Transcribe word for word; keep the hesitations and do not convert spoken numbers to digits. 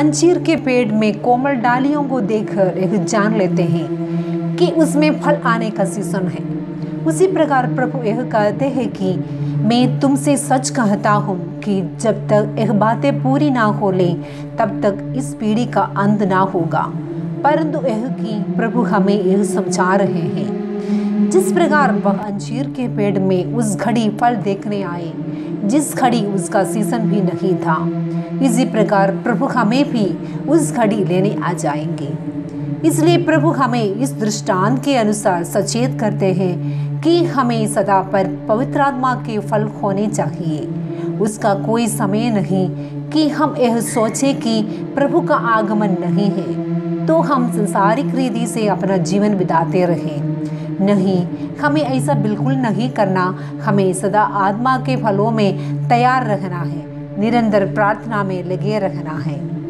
अंजीर के पेड़ में कोमल डालियों को देखकर यह जान लेते हैं कि उसमें फल आने का सीजन है, उसी प्रकार प्रभु यह कहते हैं कि मैं तुमसे सच कहता हूँ कि जब तक यह बातें पूरी ना हो ले तब तक इस पीढ़ी का अंत ना होगा। परंतु यह कि प्रभु हमें यह समझा रहे हैं, जिस प्रकार वह अंजीर के पेड़ में उस घड़ी फल देखने आए जिस घड़ी उसका सीजन भी नहीं था, इसी प्रकार प्रभु हमें भी उस घड़ी लेने आ जाएंगे। इसलिए प्रभु हमें इस दृष्टांत के अनुसार सचेत करते हैं कि हमें सदा पर पवित्र आत्मा के फल होने चाहिए। उसका कोई समय नहीं कि हम यह सोचें कि प्रभु का आगमन नहीं है तो हम संसारिक रीति से अपना जीवन बिताते रहें। नहीं, हमें ऐसा बिल्कुल नहीं करना। हमें सदा आत्मा के फलों में तैयार रहना है, निरंतर प्रार्थना में लगे रहना है।